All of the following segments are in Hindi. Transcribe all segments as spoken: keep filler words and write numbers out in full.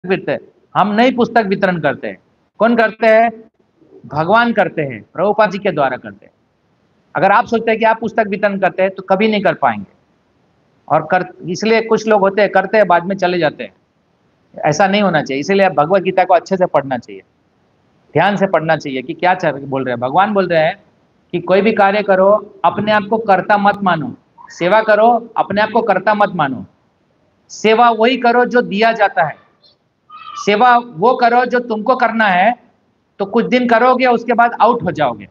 वितरण, हम नई पुस्तक वितरण करते हैं। कौन करते हैं? भगवान करते हैं, प्रभुपाद जी के द्वारा करते हैं। अगर आप सोचते हैं कि आप पुस्तक वितरण करते हैं तो कभी नहीं कर पाएंगे। और कर इसलिए कुछ लोग होते हैं करते हैं बाद में चले जाते हैं, ऐसा नहीं होना चाहिए। इसीलिए आप भगवत गीता को अच्छे से पढ़ना चाहिए, ध्यान से पढ़ना चाहिए कि क्या बोल रहे हैं। भगवान बोल रहे हैं कि कोई भी कार्य करो अपने आप को कर्ता मत मानो, सेवा करो अपने आप को कर्ता मत मानो। सेवा वही करो जो दिया जाता है, सेवा वो करो जो तुमको करना है, तो कुछ दिन करोगे उसके बाद आउट हो जाओगे,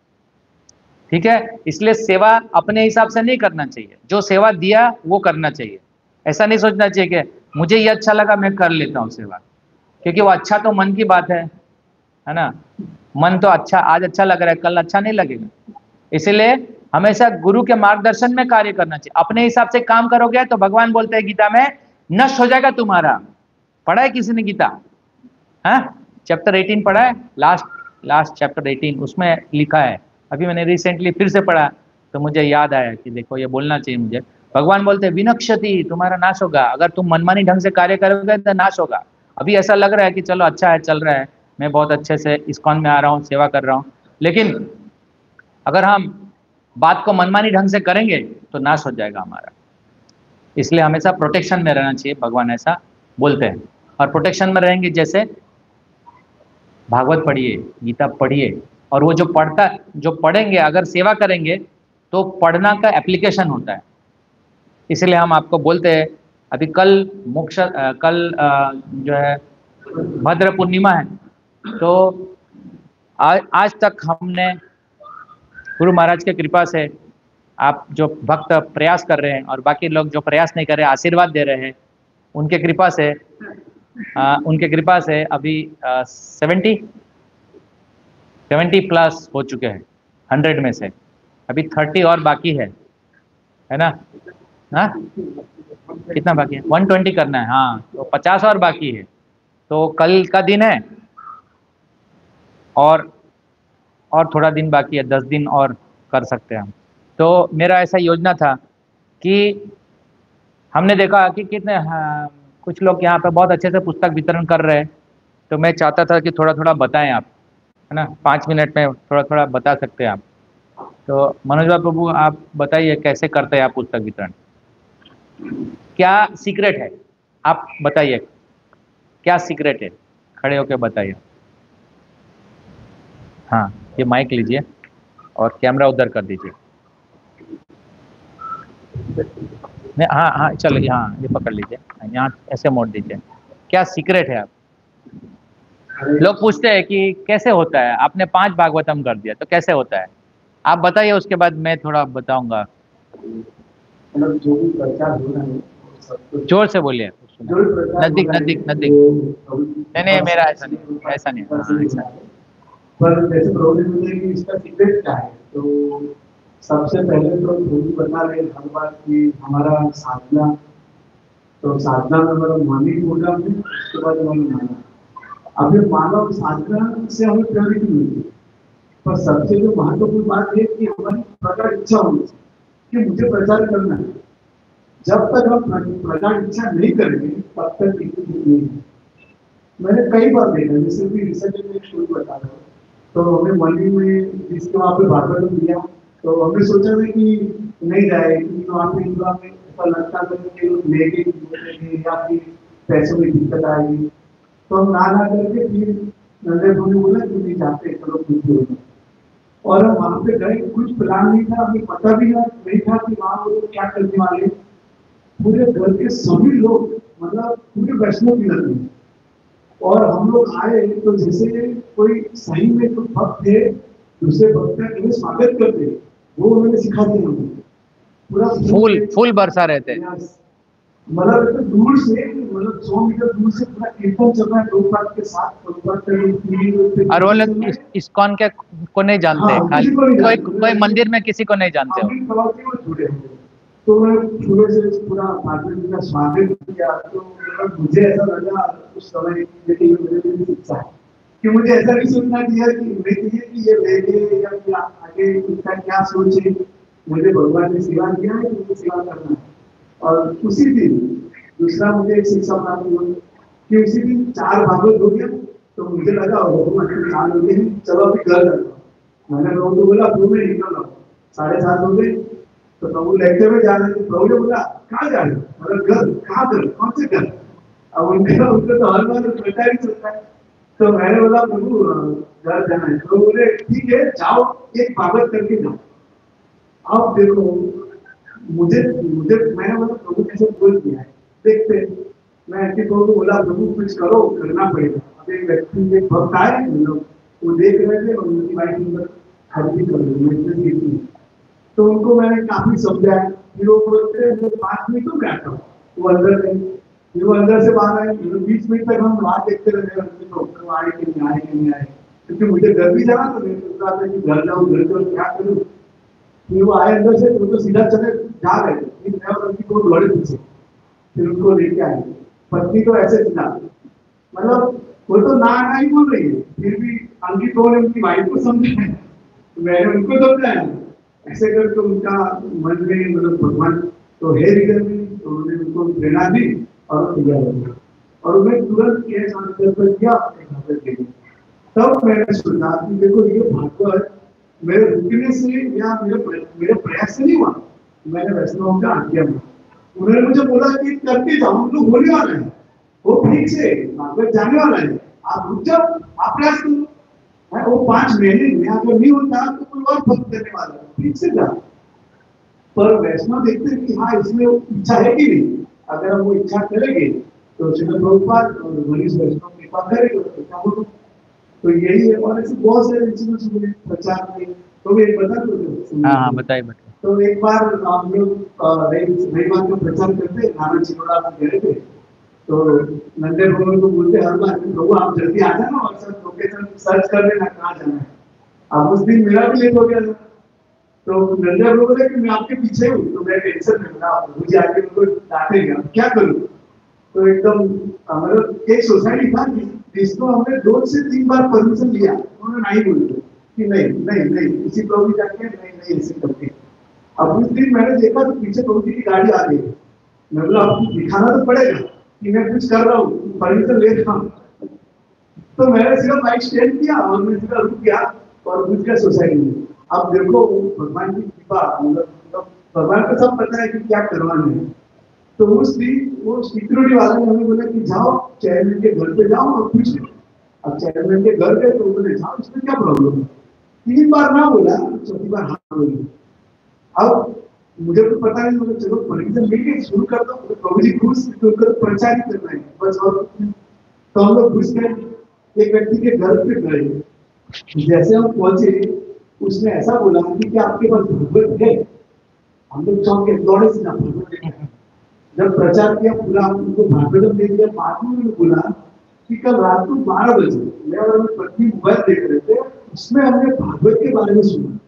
ठीक है। इसलिए सेवा अपने हिसाब से नहीं करना चाहिए, जो सेवा दिया वो करना चाहिए। ऐसा नहीं सोचना चाहिए कि मुझे ये अच्छा लगा मैं कर लेता हूँ सेवा, क्योंकि वो अच्छा तो मन की बात है है ना। मन तो अच्छा आज अच्छा लग रहा है, कल अच्छा नहीं लगेगा। इसलिए हमेशा गुरु के मार्गदर्शन में कार्य करना चाहिए। अपने हिसाब से काम करोगे तो भगवान बोलते हैं गीता में, नष्ट हो जाएगा तुम्हारा। पढ़ा है किसी ने गीता? हाँ, चैप्टर अठारह पढ़ा है, लास्ट लास्ट चैप्टर अठारह, उसमें लिखा है। अभी मैंने रिसेंटली फिर से पढ़ा तो मुझे याद आया कि देखो ये बोलना चाहिए मुझे। भगवान बोलते हैं विनक्षति, तुम्हारा नाश होगा। अगर तुम मनमानी ढंग से कार्य करोगे तो नाश होगा। अभी ऐसा लग रहा है कि चलो अच्छा है, चल रहा है, मैं बहुत अच्छे से इस्कॉन में आ रहा हूँ, सेवा कर रहा हूँ, लेकिन अगर हम बात को मनमानी ढंग से करेंगे तो नाश हो जाएगा हमारा। इसलिए हमेशा प्रोटेक्शन में रहना चाहिए, भगवान ऐसा बोलते हैं। और प्रोटेक्शन में रहेंगे जैसे भागवत पढ़िए, गीता पढ़िए, और वो जो पढ़ता जो पढ़ेंगे अगर सेवा करेंगे तो पढ़ना का एप्लीकेशन होता है। इसलिए हम आपको बोलते हैं, अभी कल मोक्ष कल जो है भद्र पूर्णिमा है, तो आज आज तक हमने गुरु महाराज के कृपा से आप जो भक्त प्रयास कर रहे हैं और बाकी लोग जो प्रयास नहीं कर रहे आशीर्वाद दे रहे हैं, उनके कृपा से आ, उनके कृपा से अभी सेवेंटी सेवेंटी प्लस हो चुके हैं हंड्रेड में से। अभी थर्टी और बाकी है है ना। हाँ, कितना बाकी है? वन ट्वेंटी करना है। हाँ, तो पचास और बाकी है। तो कल का दिन है और और थोड़ा दिन बाकी है, दस दिन और कर सकते हैं हम। तो मेरा ऐसा योजना था कि हमने देखा कि कितने हाँ, कुछ लोग यहाँ पे बहुत अच्छे से पुस्तक वितरण कर रहे हैं, तो मैं चाहता था कि थोड़ा थोड़ा बताएं आप, है ना। पाँच मिनट में थोड़ा थोड़ा बता सकते हैं आप। तो मनोज भाई प्रभु आप बताइए कैसे करते हैं आप पुस्तक वितरण, क्या सीक्रेट है? आप बताइए क्या सीक्रेट है, खड़े होकर बताइए। हाँ, ये माइक लीजिए और कैमरा उधर कर दीजिए। नहीं, हाँ हाँ चलो, हाँ ये पकड़ लीजिए, यहाँ ऐसे मोड़ दीजिए। क्या सीक्रेट है? आप लोग पूछते हैं कि कैसे होता है, आपने पांच भागवतम कर दिया तो कैसे होता है, आप बताइए, उसके बाद मैं थोड़ा बताऊंगा। जोर से बोलिए, नजदीक नजदीक नजदीक। नहीं नहीं, मेरा ऐसा नहीं, ऐसा नहीं, हाँ ऐसा। पर जैसे प्रॉब्लम है कि इसका सीक्रेट क्या है, तो सबसे पहले तो थोड़ी बता रहे हर बार कि हमारा साधना, तो साधना में हमारा मानसिक प्रोग्राम है, उसके बाद हमारा मानव। अभी मानव साधना से हमें प्रेरित मिलती है, पर सबसे जो महत्वपूर्ण बात है कि हमारी प्रकट इच्छा होनी चाहिए कि मुझे प्रचार करना है। जब तक हम प्रकट इच्छा नहीं करेंगे तब तक नहीं है। मैंने कई बार देखा, जैसे कि रिसर्च में एक स्टोरी बता रहा हूँ, तो हमें मंडी में जिसके वहाँ पे भागवत दिया, तो हमने सोचा था कि नहीं जाए, क्योंकि वहाँ पे इंदिरा में ऐसा लगता था कि लोग लेके या फिर पैसों में दिक्कत आएगी, तो हम ना ना करके फिर नंदे ने बोला कि नहीं जाते, चलो कुछ होगा। और हम वहाँ पे गए, कुछ प्लान नहीं था, हमें पता भी नहीं था कि वहाँ वो क्या करने वाले। पूरे घर के सभी लोग, मतलब पूरे वैष्णव की लगे, और हम लोग आए तो जैसे कोई सही में कोई भक्त थे, दूसरे भक्त का कैसे स्वागत करते वो उन्होंने सिखा दिया। पूरा फूल फूल बरसा रहते, मतलब दूर से, मतलब सौ मीटर दूर से पूरा कीर्तन चल रहा है प्रभुपाद के साथ। और वो लोग इस्कॉन के को नहीं जानते, हाँ, खाली कोई कोई मंदिर में किसी को नहीं जानते हो। तो मैं पूरे से पूरा भागवत का स्वागत किया, तो मुझे ऐसा लगा उस समय कि मेरे लिए इच्छा है कि मुझे ऐसा नहीं सोचना चाहिए कि कि ये लेके या फिर आगे इसका क्या सोचे। मुझे भगवान ने सेवा किया है, मुझे सेवा करना है। और उसी दिन दूसरा मुझे एक शिक्षा प्राप्त हुई कि उसी दिन चार भागवत हो गया, तो मुझे लगा चार हो गए, चलो अभी घर जाता हूँ। मैंने प्रभु को बोला प्रभु मैं निकल रहा हूँ, साढ़े सात हो गए, तो प्रभु लेक्चर में जा रहे थे। प्रभु ने बोला कहाँ जा रहे हो? मतलब घर, कहाँ घर, कौन से घर? अब उनके उनको तो हर बार पता ही चलता है। तो मैंने बोला प्रभु घर जाना है। तो बोले ठीक है जाओ, एक भागवत करके जाओ। अब देखो मुझे मुझे मैंने बोला प्रभु कैसे बोल दिया है, देखते। मैं ऐसे प्रभु को बोला प्रभु कुछ करो, करना पड़ेगा। अब एक व्यक्ति एक भक्त आए, लोग वो देख रहे थे और उनकी वाइफ अंदर खरीदी कर रही। तो उनको मैंने काफी समझाया, फिर वो बोलते हैं पांच मिनट तो क्या करो, वो अंदर नहीं, फिर वो अंदर से बाहर आए। बीस मिनट तक हम वहां देखते रहे, तो आए कि नहीं आए कि नहीं आए, क्योंकि मुझे घर भी जाना, तो मैं सोच रहा था कि घर जाऊँ, घर जाऊँ क्या करूँ। फिर वो आए अंदर से, वो तो सीधा चले जा रहे थे, फिर मैं और उनकी को दौड़े पीछे, फिर उनको लेके आए। पत्नी तो ऐसे चिल्ला, मतलब वो तो ना ना ही बोल रही है, फिर भी अंकित ने उनकी वाइफ को समझाया, मैंने उनको समझाया। ऐसे करके उनका मन में मतलब भगवान तो है हृदय में, तो उन्होंने उनको प्रेरणा दी और तैयार हो गया, और उन्हें तुरंत केस आंसर कर दिया, अपने घर पे गए। तब मैंने सुना कि देखो ये भागवत मेरे रुकने से या मेरे मेरे प्रयास से नहीं हुआ, मैंने वैष्णव का आज्ञा माना। उन्होंने मुझे बोला कि करके जाओ, हम लोग होने वाले हैं, वो ठीक से भागवत जाने वाला है, आप रुक जाओ, आप प्रयास करो। वो पांच महीने में अगर नहीं होता तो कोई और भक्त करने वाला है, ठीक से जाओ। पर वैष्णव देखते हैं कि हाँ इसमें इच्छा है कि नहीं, अगर हम वो इच्छा करेंगे तो श्रीमद् प्रभुपाद और वरिष्ठ वैष्णव कृपा करेंगे तो क्या होगा। तो यही है, और ऐसे बहुत सारे इंसिडेंट्स हुए प्रचार में। तो एक बता दो। हाँ हाँ बताइए बताइए। तो एक बार हम लोग रविवार का प्रचार करते नाना चिरोड़ा में गए थे, तो नंदे प्रभु को बोलते हर बार प्रभु आप जल्दी आ जाना और सब लोकेशन सर्च कर लेना कहाँ जाना है। अब उस दिन मेरा भी लेट हो गया था, तो नंदे प्रभु बोले कि मैं आपके पीछे हूँ, तो मैं टेंशन में था, मुझे आके उनको डांटेंगे, क्या करूँ। तो एकदम मतलब एक सोसाइटी था जिसको हमने दो से तीन बार परमिशन लिया, उन्होंने नहीं बोले कि नहीं नहीं नहीं इसी प्रभु जाके नहीं नहीं ऐसे करके। अब उस दिन मैंने देखा तो पीछे प्रभु की गाड़ी आ गई, मैं बोला आपको दिखाना तो पड़ेगा कि मैं कुछ कर रहा हूँ, परमिशन ले रहा हूँ। तो मैंने सिर्फ बाइक स्टैंड किया और मैं सीधा रुक गया और घुस गया सोसाइटी में। अब देखो भगवान की कृपा, मतलब भगवान को सब पता है कि क्या करवाना है। तो उस दिन वो सिक्योरिटी वाले ने हमें बोला कि जाओ चेयरमैन के घर पे जाओ और पूछ लो। अब चेयरमैन के घर गए तो बोले जाओ, इसमें क्या प्रॉब्लम है। तीन बार ना बोला, चौथी बार हाँ बोली। अब मुझे तो पता नहीं, मुझे चलो परमिशन मिल गई, शुरू कर दो। प्रभु जी खुश, तो प्रचार ही करना है बस, और तो हम लोग घुस गए, एक व्यक्ति के घर पे गए। जैसे हम पहुंचे उसने ऐसा बोला कि क्या आपके पास भागवत है। हम लोग चौंक के दौड़े से ना भागवत। जब प्रचार किया पूरा उनको भागवत दे दिया, बाद में उन्होंने बोला कि कल रात को बारह बजे मैं और मेरी पत्नी मोबाइल देख रहे थे, उसमें हमने भागवत के बारे में सुना,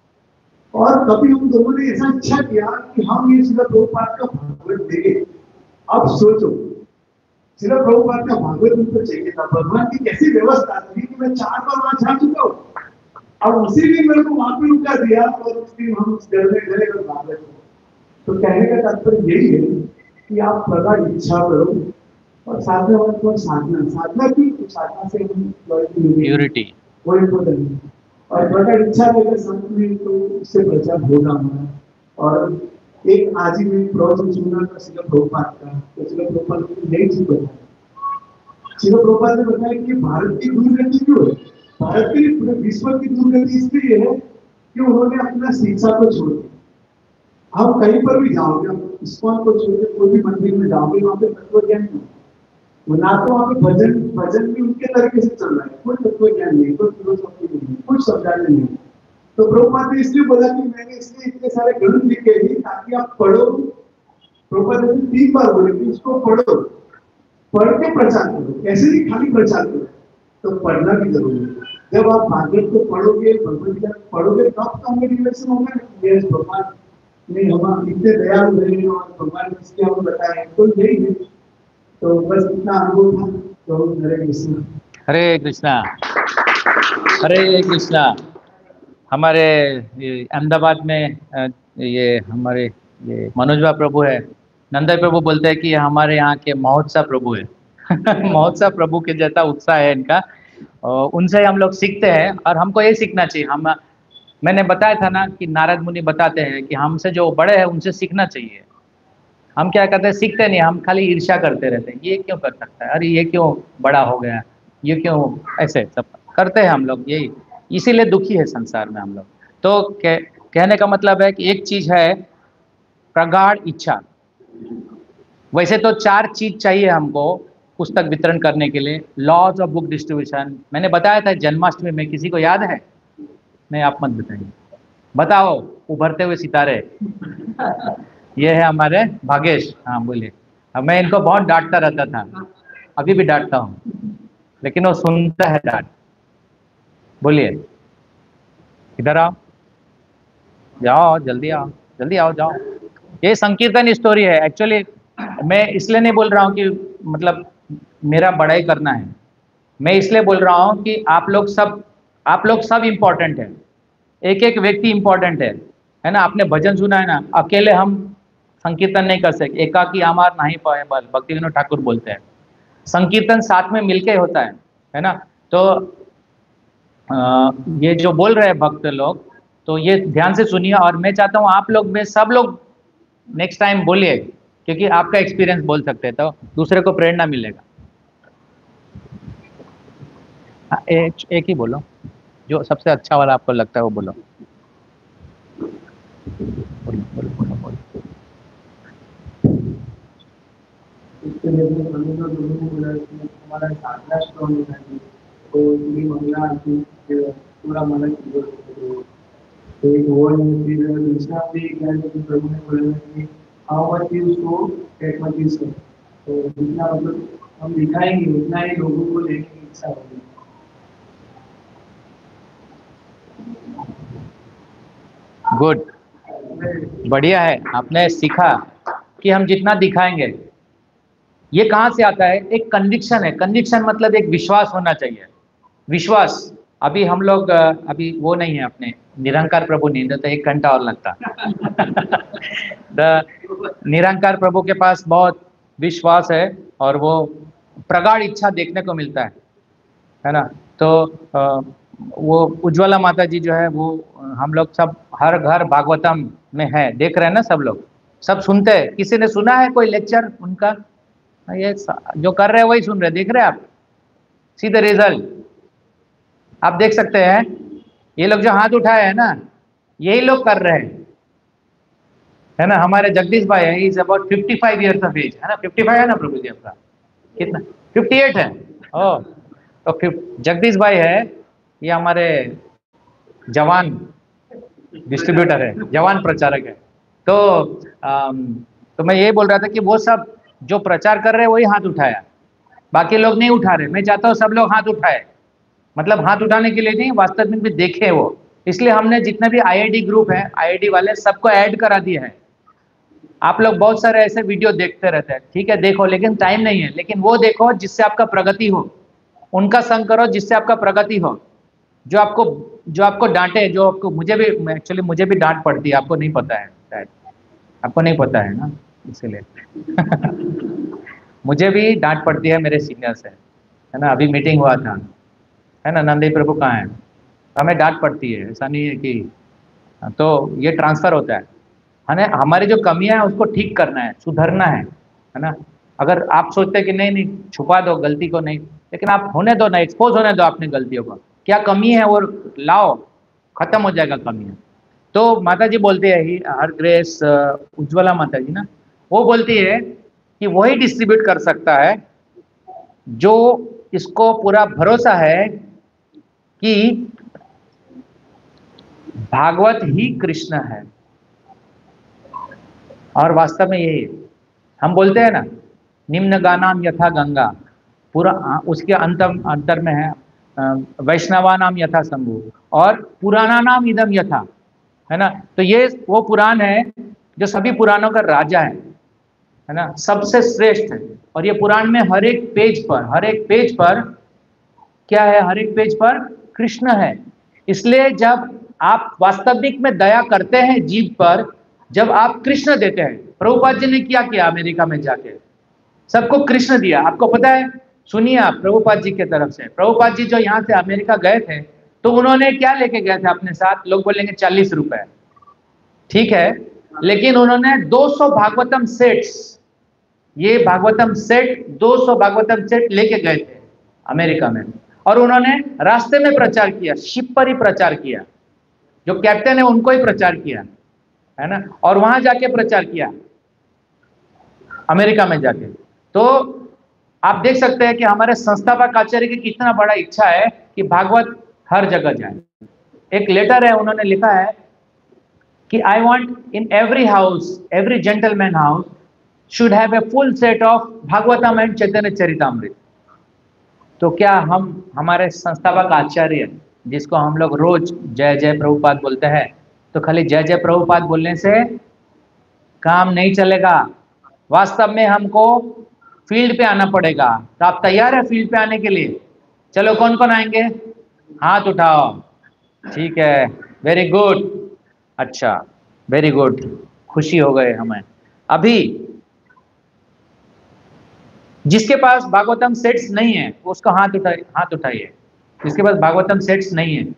और कभी हम दोनों ने ऐसा इच्छा किया कि हम ये श्रील प्रभुपाद का भागवत देंगे। अब सोचो श्रील प्रभुपाद का भागवत उनको चाहिए था, भगवान की कैसी व्यवस्था थी कि मैं चार बार वहां जा चुका हूँ। अब उसी दिन मेरे को वहां पे रुका दिया और उस दिन हम उस घर में गए और भागवत। तो कहने का तात्पर्य यही है कि आप प्रगाढ़ इच्छा करो और साधना और साधना साधना की साधना से प्योरिटी वो इम्पोर्टेंट है, और प्रगाढ़ इच्छा अगर संत में तो उससे प्रचार होगा हमारा। और एक आज ही में प्रवचन सुना था श्रील प्रभुपाद का, तो श्रील प्रभुपाद ने यही चीज बताया। श्रील प्रभुपाद ने बताया कि भारत की दुर्गति क्यों है, भारत की पूरे विश्व की दुर्गति इसलिए है कि उन्होंने अपना शिक्षा को छोड़ दिया। हम कहीं पर भी जाओगे, इस्कॉन को छोड़ के कोई भी मंदिर में जाओगे, वहां पे तत्व ज्ञान नहीं, ना तो वहां पे भजन भजन भी उनके तरीके से चल रहा है, कोई तत्व ज्ञान नहीं, कोई फिलोसॉफी नहीं, कुछ समझाने नहीं। तो प्रभुपाद ने इसलिए बोला कि मैंने इसलिए इतने सारे ग्रंथ लिखे हैं ताकि आप पढ़ो। प्रभुपाद ने तीन बार बोले कि इसको पढ़ो, पढ़ के प्रचार करो, ऐसे ही खाली प्रचार करो। तो पढ़ना भी जरूरी है। जब आप भागवत को पढ़ोगे, भगवद गीता पढ़ोगे, तब तो हमें रिलेशन होगा कि भगवान नहीं हम इतने दयालु रहे और भगवान किसके हम बताए, तो यही है। तो बस इतना अनुभव था। तो हरे कृष्णा हरे कृष्णा हरे कृष्णा। हमारे अहमदाबाद में ये हमारे ये मनोज भाई प्रभु है, नंदा प्रभु बोलते हैं कि हमारे यहाँ के महोत्सव प्रभु है। महोत्सव प्रभु के जैसा उत्साह है इनका, और उनसे हम लोग सीखते हैं और हमको ये सीखना चाहिए। हम मैंने बताया था ना कि नारद मुनि बताते हैं कि हमसे जो बड़े हैं उनसे सीखना चाहिए। हम क्या करते हैं, सीखते नहीं, हम खाली ईर्ष्या करते रहते हैं, ये क्यों कर सकता है, अरे ये क्यों बड़ा हो गया, ये क्यों, ऐसे सब करते हैं हम लोग, यही इसीलिए दुखी है संसार में हम लोग। तो कह, कहने का मतलब है कि एक चीज है प्रगाढ़ इच्छा। वैसे तो चार चीज चाहिए हमको पुस्तक वितरण करने के लिए। लॉज ऑफ बुक डिस्ट्रीब्यूशन मैंने बताया था जन्माष्टमी में, किसी को याद है? नहीं, आप मत बताइए, बताओ। उभरते हुए सितारे, ये है हमारे भागेश। हाँ बोलिए। अब मैं इनको बहुत डांटता रहता था, अभी भी डांटता हूँ, लेकिन वो सुनता है डांट। बोलिए, इधर आओ, जाओ जल्दी आओ, जल्दी आओ जाओ। ये संकीर्तन स्टोरी है एक्चुअली। मैं इसलिए नहीं बोल रहा हूँ कि मतलब मेरा बड़ाई करना है, मैं इसलिए बोल रहा हूँ कि आप लोग सब आप लोग सब इम्पोर्टेंट है, एक एक व्यक्ति इम्पोर्टेंट है, है ना। आपने भजन सुना है ना, अकेले हम संकीर्तन नहीं कर सकते, एकाकी आमार नहीं पाए बल, भक्ति विनोद ठाकुर बोलते हैं। संकीर्तन साथ में मिलके होता है, है ना। तो आ, ये जो बोल रहे हैं भक्त लोग, तो ये ध्यान से सुनिए, और मैं चाहता हूँ आप लोग में सब लोग नेक्स्ट टाइम बोलिए, क्योंकि आपका एक्सपीरियंस बोल सकते हैं तो दूसरे को प्रेरणा मिलेगा। हाँ, एक, एक ही बोलो, जो सबसे अच्छा वाला आपको लगता है वो बोलो। बोलो बोलो बोलो बोलो। इसके लिए मैं लोगों को बोला कि हमारा साधना स्ट्रॉन्ग होना चाहिए, तो ये महिला आती है पूरा मन की तो एक वो है। फिर दूसरा भी क्या है कि प्रभु ने बोला कि how much is so that much is so, तो जितना मतलब हम दिखाएंगे उतना ही लोगों को लेने की इच्छा होगी। गुड, बढ़िया है, आपने सीखा कि हम जितना दिखाएंगे। ये कहाँ से आता है? एक कन्विक्शन है। कन्विक्शन मतलब एक विश्वास होना चाहिए, विश्वास। अभी हम लोग अभी वो नहीं है अपने निरंकार प्रभु नहीं, तो एक घंटा और लगता। निरंकार प्रभु के पास बहुत विश्वास है और वो प्रगाढ़ इच्छा देखने को मिलता है, है ना। तो वो उज्ज्वला माता जी जो है वो हम लोग सब हर घर भागवतम में है, देख रहे हैं ना, सब लोग सब सुनते हैं। किसी ने सुना है कोई लेक्चर उनका? ये जो कर रहे हैं वही सुन रहे, देख रहे हैं आप, सी द रिजल्ट। आप देख सकते हैं ये लोग जो हाथ उठाए हैं ना, यही लोग कर रहे हैं, है ना। हमारे जगदीश भाई है, is about fifty five years of age, है ना। फिफ्टी फाइव है ना प्रभु जी आपका? कितना? फिफ्टी एट है। ओ, तो जगदीश भाई है, ये हमारे जवान डिस्ट्रीब्यूटर है, जवान प्रचारक है। तो आम, तो मैं ये बोल रहा था कि वो सब जो प्रचार कर रहे हैं वही हाथ उठाया, बाकी लोग नहीं उठा रहे। मैं चाहता हूँ सब लोग हाथ उठाए, मतलब हाथ उठाने के लिए नहीं, वास्तव में भी देखे वो। इसलिए हमने जितने भी आईआईडी ग्रुप है, आईआईडी वाले सबको ऐड करा दिए हैं। आप लोग बहुत सारे ऐसे वीडियो देखते रहते हैं, ठीक है, देखो, लेकिन टाइम नहीं है। लेकिन वो देखो जिससे आपका प्रगति हो, उनका संग करो जिससे आपका प्रगति हो। जो आपको जो आपको डांटे, जो आपको, मुझे भी एक्चुअली मुझे भी डांट पड़ती है, आपको नहीं पता है शायद, आपको नहीं पता है ना, इसीलिए मुझे भी डांट पड़ती है मेरे सीनियर से, है ना। अभी मीटिंग हुआ था, है ना, नंदी प्रभु कहाँ है, हमें डांट पड़ती है, ऐसा नहीं है कि, तो ये ट्रांसफर होता है, है ना। हमारी जो कमियां है उसको ठीक करना है, सुधरना है, है ना। अगर आप सोचते हैं कि नहीं नहीं छुपा दो गलती को, नहीं, लेकिन आप होने दो ना, एक्सपोज होने दो अपनी गलतियों को, क्या कमी है वो लाओ, खत्म हो जाएगा कमियां। तो माता जी बोलती है ही, हर ग्रेस उज्ज्वला माता जी ना, वो बोलती है कि वही डिस्ट्रीब्यूट कर सकता है जो इसको पूरा भरोसा है कि भागवत ही कृष्ण है। और वास्तव में यही हम बोलते हैं ना, निम्न गानाम यथा गंगा, पूरा उसके अंत अंतर में है वैष्णवा नाम यथा शंभु, और पुराना नाम इदम यथा, है ना। तो ये वो पुराण है जो सभी पुराणों का राजा है, है ना, सबसे श्रेष्ठ है। और ये पुराण में हर एक पेज पर हर एक पेज पर क्या है? हर एक पेज पर कृष्ण है। इसलिए जब आप वास्तविक में दया करते हैं जीव पर, जब आप कृष्ण देते हैं, प्रभुपाद जी ने क्या किया अमेरिका में जाके, सबको कृष्ण दिया। आपको पता है, सुनिए आप, प्रभुपाद जी के तरफ से, प्रभुपाद जी जो यहाँ से अमेरिका गए थे तो उन्होंने क्या लेके गए थे अपने साथ? लोग बोलेंगे चालीस रुपए, ठीक है, लेकिन उन्होंने दो सौ भागवतम सेट्स, ये भागवतम सेट दो सौ भागवतम सेट लेके गए थे अमेरिका में, और उन्होंने रास्ते में प्रचार किया, शिप पर ही प्रचार किया, जो कैप्टन है उनको ही प्रचार किया, है ना, और वहां जाके प्रचार किया अमेरिका में जाके। तो आप देख सकते हैं कि हमारे संस्थापक आचार्य की कितना बड़ा इच्छा है कि भागवत हर जगह जाए। एक लेटर है, उन्होंने लिखा है कि I want in every house, every gentleman house should have a full set of Bhagavatam and Chaitanya Charitamrita. तो क्या हम, हमारे संस्थापक आचार्य जिसको हम लोग रोज जय जय प्रभुपाद बोलते हैं, तो खाली जय जय प्रभुपाद बोलने से काम नहीं चलेगा, वास्तव में हमको फील्ड पे आना पड़ेगा। तो आप तैयार है फील्ड पे आने के लिए? चलो कौन कौन आएंगे? हाथ उठाओ। ठीक है, वेरी गुड, अच्छा वेरी गुड, खुशी हो गए हमें। अभी जिसके पास भागवतम सेट्स नहीं है उसको हाथ उठाइए, हाथ उठाइए, जिसके पास भागवतम सेट्स नहीं है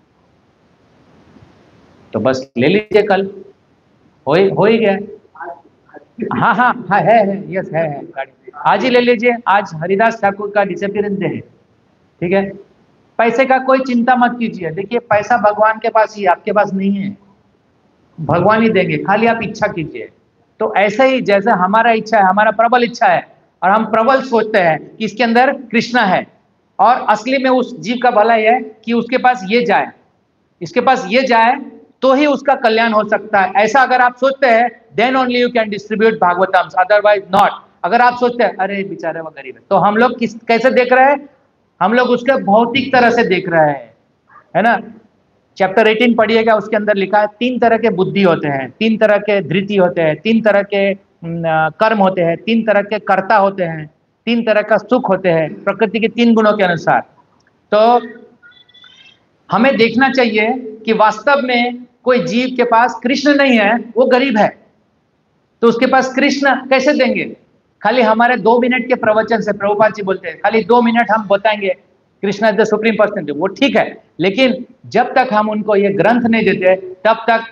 तो बस ले लीजिए, कल हो ही हो ही गया। हाँ हाँ हाँ है है यस है है गाड़ी, आज ही ले लीजिए। आज हरिदास ठाकुर का डिसअपीयरेंस डे है, ठीक है। पैसे का कोई चिंता मत कीजिए, देखिए पैसा भगवान के पास ही, आपके पास नहीं है, भगवान ही देंगे, खाली आप इच्छा कीजिए। तो ऐसे ही जैसे हमारा इच्छा है, हमारा प्रबल इच्छा है, और हम प्रबल सोचते हैं कि इसके अंदर कृष्णा है, और असली में उस जीव का भला है कि उसके पास ये जाए, इसके पास ये जाए तो ही उसका कल्याण हो सकता है। ऐसा अगर आप सोचते हैं then only you can distribute Bhagavatams, otherwise not. अगर आप सोचते हैं अरे बेचारे वो गरीब है, तो हम लोग किस कैसे देख रहे हैं? हम लोग उसके भौतिक तरह से देख रहे हैं, है ना। चैप्टर अठारह पढ़िएगा, उसके अंदर लिखा है तीन तरह के बुद्धि होते हैं, तीन तरह के धृति होते हैं, तीन तरह के कर्म होते हैं, तीन तरह के कर्ता होते हैं, तीन तरह का सुख होते हैं प्रकृति के तीन गुणों के अनुसार। तो हमें देखना चाहिए कि वास्तव में कोई जीव के पास कृष्ण नहीं है, वो गरीब है, तो उसके पास कृष्ण कैसे देंगे? खाली हमारे दो मिनट के प्रवचन से, प्रभुपाद जी बोलते हैं खाली दो मिनट हम बताएंगे Krishna is the supreme personality, वो ठीक है, लेकिन जब तक हम उनको ये ग्रंथ नहीं देते तब तक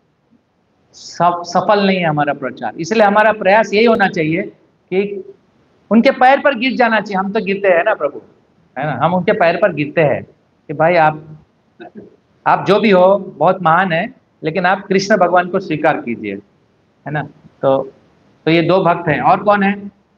सफल नहीं है हमारा प्रचार। इसलिए हमारा प्रयास यही होना चाहिए कि उनके पैर पर गिर जाना चाहिए। हम तो गिरते हैं ना प्रभु, है ना, हम उनके पैर पर गिरते हैं कि भाई आप आप जो भी हो बहुत महान है, लेकिन आप कृष्ण भगवान को स्वीकार कीजिए, है ना। तो तो ये दो भक्त हैं, और कौन है?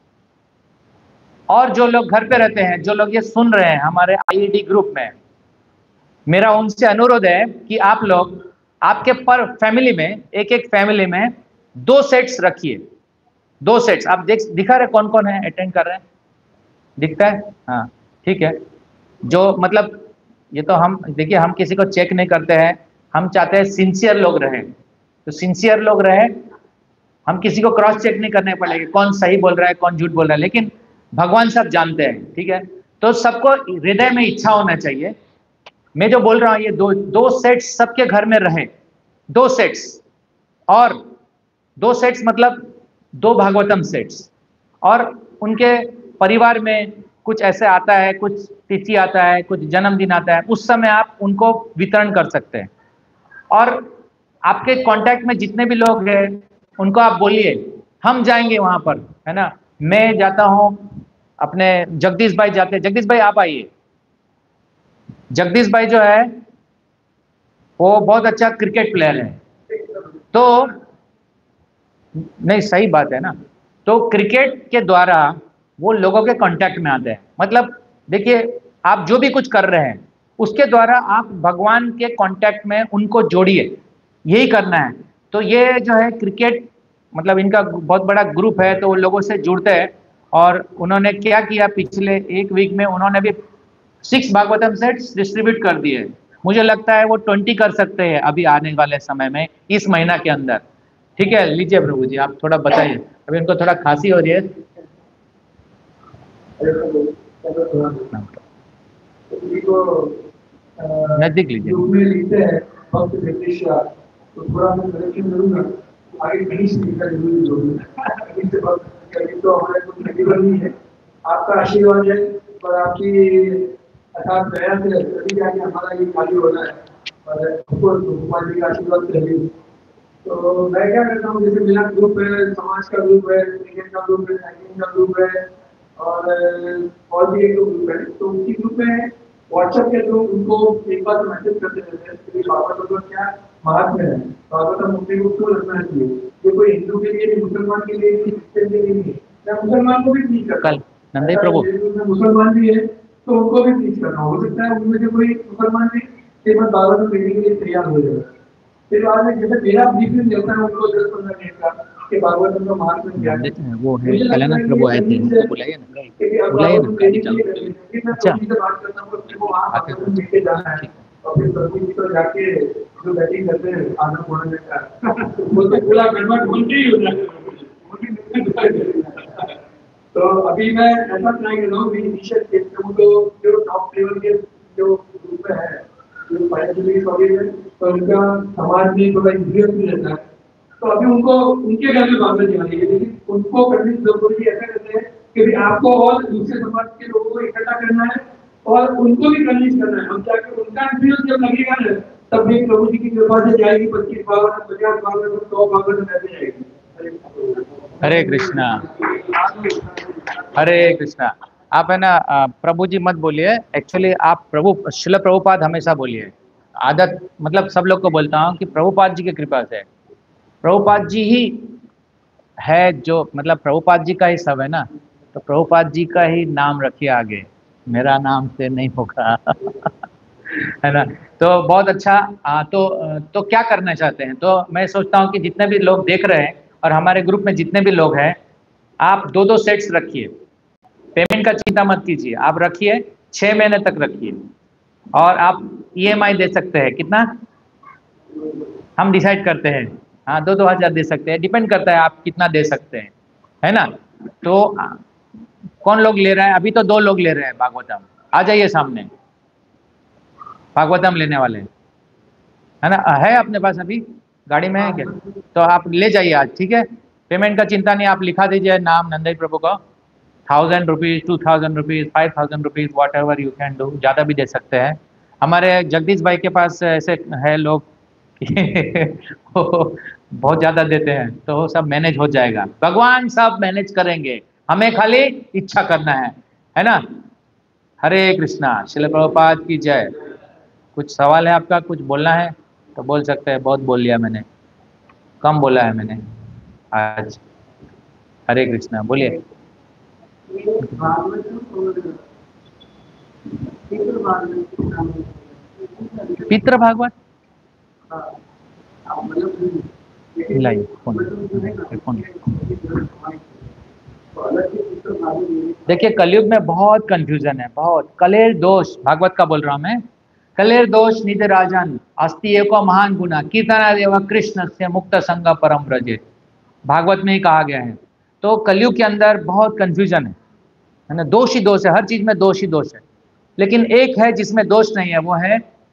और जो लोग घर पे रहते हैं, जो लोग ये सुन रहे हैं हमारे आईईडी ग्रुप में, मेरा उनसे अनुरोध है कि आप लोग आपके पर फैमिली में, एक एक फैमिली में दो सेट्स रखिए, दो सेट्स। आप देख दिखा रहे कौन कौन है अटेंड कर रहे हैं? दिखता है? हाँ ठीक है। जो मतलब ये तो हम देखिए, हम किसी को चेक नहीं करते हैं, हम चाहते हैं सिंसियर लोग रहें, तो सिंसियर लोग रहे, हम किसी को क्रॉस चेक नहीं करने पड़ेगा कौन सही बोल रहा है कौन झूठ बोल रहा है, लेकिन भगवान सब जानते हैं, ठीक है। तो सबको हृदय में इच्छा होना चाहिए, मैं जो बोल रहा हूँ ये दो दो सेट्स सबके घर में रहे, दो सेट्स, और दो सेट्स मतलब दो भागवतम सेट्स, और उनके परिवार में कुछ ऐसे आता है, कुछ तिथि आता है, कुछ जन्मदिन आता है, उस समय आप उनको वितरण कर सकते हैं। और आपके कांटेक्ट में जितने भी लोग हैं उनको आप बोलिए हम जाएंगे वहां पर, है ना। मैं जाता हूं, अपने जगदीश भाई जाते हैं, जगदीश भाई आप आइए। जगदीश भाई जो है वो बहुत अच्छा क्रिकेट प्लेयर है, तो नहीं सही बात है ना, तो क्रिकेट के द्वारा वो लोगों के कांटेक्ट में आते हैं। मतलब देखिए आप जो भी कुछ कर रहे हैं उसके द्वारा आप भगवान के कांटेक्ट में उनको जोड़िए, यही करना है। तो ये जो है क्रिकेट, मतलब इनका बहुत बड़ा ग्रुप है, तो वो लोगों से जुड़ते हैं, और उन्होंने क्या किया पिछले एक वीक में, उन्होंने भी सिक्स भागवतम सेट्स डिस्ट्रीब्यूट कर दिए। मुझे लगता है वो ट्वेंटी कर सकते हैं अभी आने वाले समय में, इस महीना के अंदर, ठीक है। लीजिए प्रभु जी आप थोड़ा बताइए, अभी इनको थोड़ा खांसी हो रही है। नजदीक लीजिए। लिखते हैं भक्त ब्रिटिश, तो थोड़ा मैं करेक्शन करूंगा, आगे कहीं से लिखा जरूरी होगी। कि अभी तो हमारे कुछ मेडिकल नहीं है, आपका आशीर्वाद है और आपकी अर्थात दया से अभी जाके हमारा ये खाली हो रहा है और हमको भगवान जी का आशीर्वाद चाहिए। तो मैं क्या करता हूँ, जैसे मेरा ग्रुप है, समाज का ग्रुप है, क्रिकेट का ग्रुप है, साइकिलिंग का ग्रुप है और और भी एक दो ग्रुप है, तो उसी ग्रुप में व्हाट्सएप के थ्रू उनको एक बार मैसेज करते रहते हैं कि बाबा तो क्या महात्मा है, बाबा का मुक्ति को क्यों रखना चाहिए, ये कोई हिंदू के लिए नहीं, मुसलमान के लिए नहीं, क्रिश्चियन के लिए नहीं, मैं मुसलमान को भी टीच करता हूँ। नंदे प्रभु मुसलमान भी है तो उनको भी टीच करना हो सकता है उनमें से कोई मुसलमान भी श्रीमद भागवत पढ़ने के लिए तैयार हो जाएगा। फिर बाद में जैसे मेरा ब्रीफिंग देता है उनको दस पंद्रह मिनट का कि भागवत का महात्मा क्या है, वो है कल्याण प्रभु आए थे, उनको बुलाइए ना, बुलाइए ना गाड़ी चालू। अच्छा बात करता हूँ तो वो वहाँ भागवत लेके जाना है और फिर प्रभु जी को जाके जो बैटिंग करते हैं आधा पौना मिनट का वो तो पूरा गड़बड़ ढूंढ ही हो जाता है। तो अभी मैं ऐसा ट्राई कर रहा हूँ, मेरी इनिशियल स्टेज पे तो जो टॉप लेवल के जो ग्रुप है, जो फाइनेंशियली सॉलिड है, तो उनका समाज में थोड़ा इंटरेस्ट भी रहता है, तो अभी उनको उनके घर में बात नहीं आ रही है, लेकिन उनको करने की जरूरत है। ऐसा करते हैं कि भी आपको और दूसरे समाज के लोगों को इकट्ठा करना है और उनको भी कन्विंस करना है। हम जाके उनका इंटरेस्ट जब लगेगा ना, तब भी प्रभु जी की कृपा से जाएगी, पच्चीस बावन पचास बावन सौ बावन ऐसे जाएगी। हरे कृष्णा, हरे कृष्णा। आप है ना प्रभु जी मत बोलिए, एक्चुअली आप प्रभु शिल प्रभुपाद हमेशा बोलिए। आदत मतलब सब लोग को बोलता हूँ कि प्रभुपाद जी की कृपा से, प्रभुपाद जी ही है जो मतलब प्रभुपाद जी का ही सब है ना, तो प्रभुपाद जी का ही नाम रखिए आगे, मेरा नाम से नहीं होगा है ना। तो बहुत अच्छा। आ, तो तो क्या करना चाहते हैं, तो मैं सोचता हूँ कि जितने भी लोग देख रहे हैं और हमारे ग्रुप में जितने भी लोग हैं, आप दो दो सेट्स रखिए, पेमेंट का चिंता मत कीजिए, आप रखिए, छः महीने तक रखिए और आप ईएमआई दे सकते हैं, कितना हम डिसाइड करते हैं, हाँ दो दो हज़ार दे सकते हैं, डिपेंड करता है आप कितना दे सकते हैं, है ना। तो कौन लोग ले रहा है, अभी तो दो लोग ले रहे हैं भागवतम, आ जाइए सामने, भागवतम लेने वाले है ना, है अपने पास अभी गाड़ी में है क्या, तो आप ले जाइए आज, ठीक है। पेमेंट का चिंता नहीं, आप लिखा दीजिए नाम नंदई प्रभु का, thousand rupees two thousand rupees five thousand rupees whatever you can do, ज़्यादा भी दे सकते हैं। हमारे जगदीश भाई के पास ऐसे है लोग वो बहुत ज़्यादा देते हैं, तो वो सब मैनेज हो जाएगा, भगवान सब मैनेज करेंगे, हमें खाली इच्छा करना है, है ना। हरे कृष्णा, श्रील प्रभुपाद की जय। कुछ सवाल है आपका, कुछ बोलना है तो बोल सकते हैं, बहुत बोल लिया मैंने, कम बोला है मैंने आज। हरे कृष्णा, बोलिए। पितृ भागवत लाइए फोन फोन। देखिए कलयुग में बहुत कंफ्यूजन है, बहुत। कलेर दोष भागवत का बोल रहा हूं मैं, कलेर दोष निज राजन अस्ति एको महान गुना कीर्तना देव कृष्ण से मुक्त संग परम ब्रजे, भागवत में ही कहा गया है। तो कलयुग के अंदर बहुत कंफ्यूजन है, है ना, दोष ही दोष है, हर चीज में दोष ही दोष है, लेकिन एक है जिसमें दोष नहीं है, वो है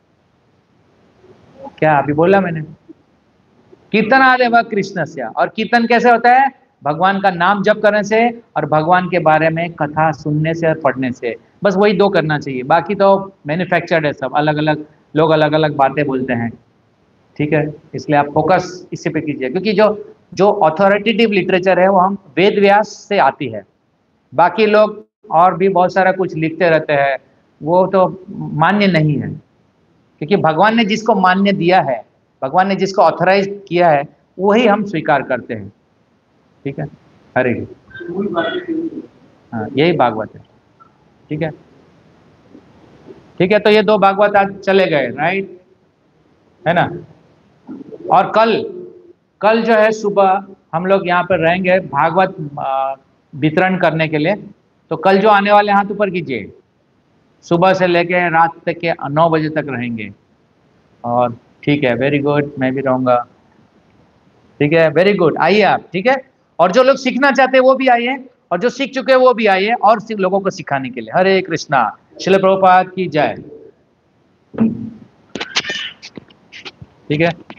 क्या अभी बोला मैंने, कीर्तन आदि व कृष्ण से। और कीर्तन कैसे होता है, भगवान का नाम जप करने से और भगवान के बारे में कथा सुनने से और पढ़ने से, बस वही दो करना चाहिए, बाकी तो मैन्युफैक्चर्ड है सब, अलग अलग लोग अलग अलग बातें बोलते हैं, ठीक है। इसलिए आप फोकस इसी पे कीजिए, क्योंकि जो जो अथॉरिटेटिव लिटरेचर है वो हम वेद व्यास से आती है, बाकी लोग और भी बहुत सारा कुछ लिखते रहते हैं, वो तो मान्य नहीं है, क्योंकि भगवान ने जिसको मान्य दिया है, भगवान ने जिसको ऑथराइज किया है, वही हम स्वीकार करते हैं, ठीक है। हरे हाँ, यही भागवत है, ठीक है, ठीक है। तो ये दो भागवत आज चले गए, राइट, है ना। और कल कल जो है सुबह हम लोग यहाँ पर रहेंगे भागवत वितरण करने के लिए, तो कल जो आने वाले हाथ ऊपर कीजिए, सुबह से लेके रात तक के नौ बजे तक रहेंगे, और ठीक है, वेरी गुड, मैं भी रहूँगा, ठीक है, वेरी गुड, आइए आप, ठीक है। और जो लोग सीखना चाहते हैं वो भी आइए, और जो सीख चुके हैं वो भी आइए, और लोगों को सिखाने के लिए। हरे कृष्णा, श्रील प्रभुपाद की जय, ठीक है।